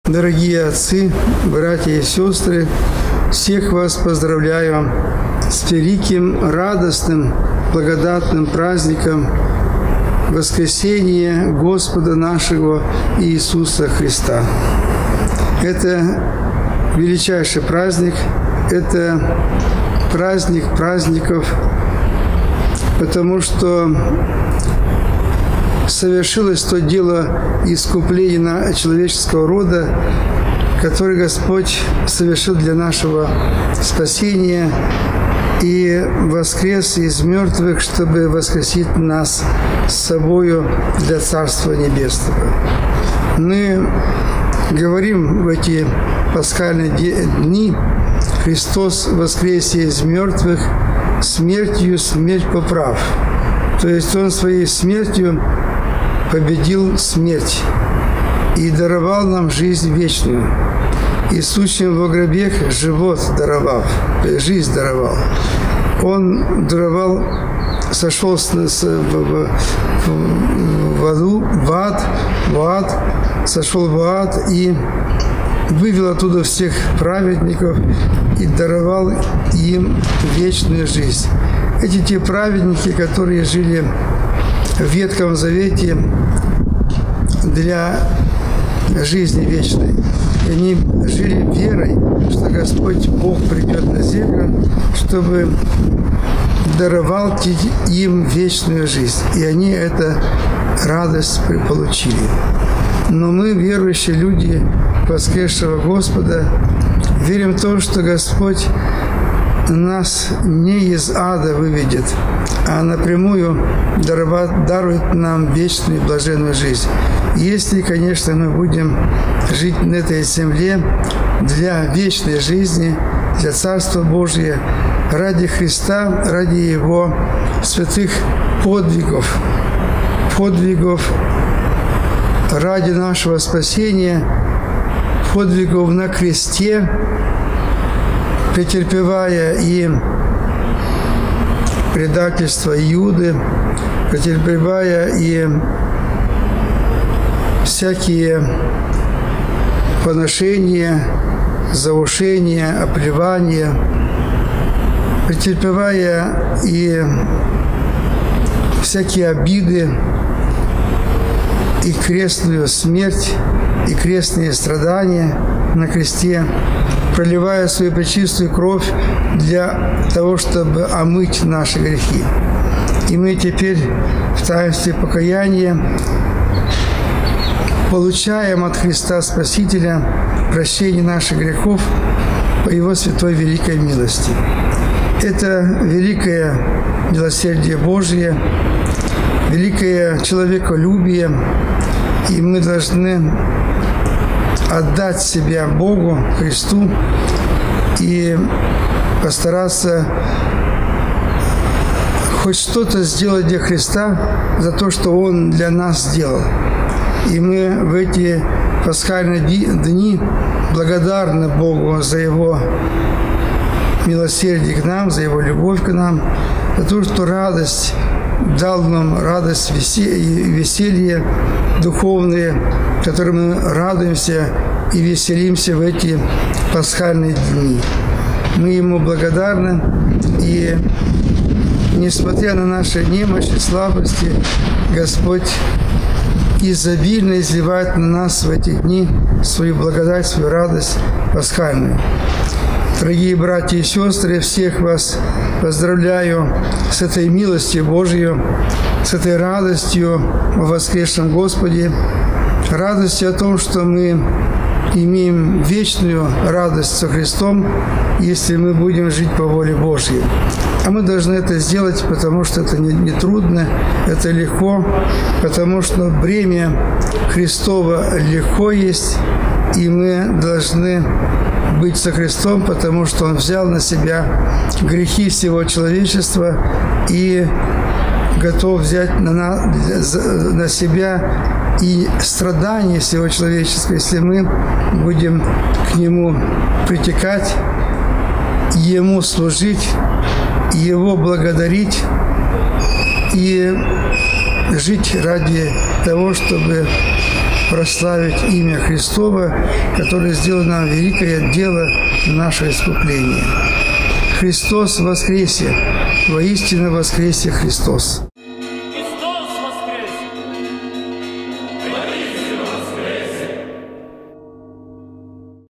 Дорогие отцы, братья и сестры, всех вас поздравляю с великим, радостным, благодатным праздником воскресения Господа нашего Иисуса Христа. Это величайший праздник, это праздник праздников, потому что совершилось то дело искупления человеческого рода, который Господь совершил для нашего спасения и воскрес из мертвых, чтобы воскресить нас с собою для Царства Небесного. Мы говорим в эти пасхальные дни: Христос воскресе из мертвых, смертью смерть поправ. То есть Он своей смертью победил смерть и даровал нам жизнь вечную. И сущим во гробех живот даровав, жизнь даровал. Он даровал, сошел в ад, сошел в ад и вывел оттуда всех праведников и даровал им вечную жизнь. Эти те праведники, которые жили в Ветхом Завете для жизни вечной. И они жили верой, что Господь Бог придет на землю, чтобы даровал им вечную жизнь. И они эту радость получили. Но мы, верующие люди воскресшего Господа, верим в то, что Господь нас не из ада выведет, а напрямую дарует нам вечную и блаженную жизнь. Если, конечно, мы будем жить на этой земле для вечной жизни, для Царства Божия, ради Христа, ради Его святых подвигов, ради нашего спасения, подвигов на кресте, претерпевая и предательство Иуды, претерпевая и всякие поношения, заушения, оплевания, претерпевая и всякие обиды, и крестную смерть, и крестные страдания на кресте, проливая свою пречистую кровь для того, чтобы омыть наши грехи. И мы теперь в таинстве покаяния получаем от Христа Спасителя прощение наших грехов по Его святой великой милости. Это великое милосердие Божие, великое человеколюбие, и мы должны отдать себя Богу, Христу, и постараться хоть что-то сделать для Христа за то, что Он для нас сделал. И мы в эти пасхальные дни благодарны Богу за Его милосердие к нам, за Его любовь к нам, за то, что радость дал нам, радость и веселье духовные, которым мы радуемся и веселимся в эти пасхальные дни. Мы Ему благодарны, и несмотря на наши немощи, слабости, Господь изобильно изливает на нас в эти дни свою благодать, свою радость пасхальную. Дорогие братья и сестры, всех вас поздравляю с этой милостью Божьей, с этой радостью о воскресшем Господе, радостью о том, что мы имеем вечную радость со Христом, если мы будем жить по воле Божьей. А мы должны это сделать, потому что это не трудно, это легко, потому что бремя Христово легко есть, и мы должны быть со Христом, потому что Он взял на себя грехи всего человечества и готов взять на себя и страдания всего человеческого, если мы будем к Нему притекать, Ему служить, Его благодарить и жить ради того, чтобы прославить имя Христово, которое сделало нам великое дело нашего искупления. Христос воскресе! Воистину воскресе Христос!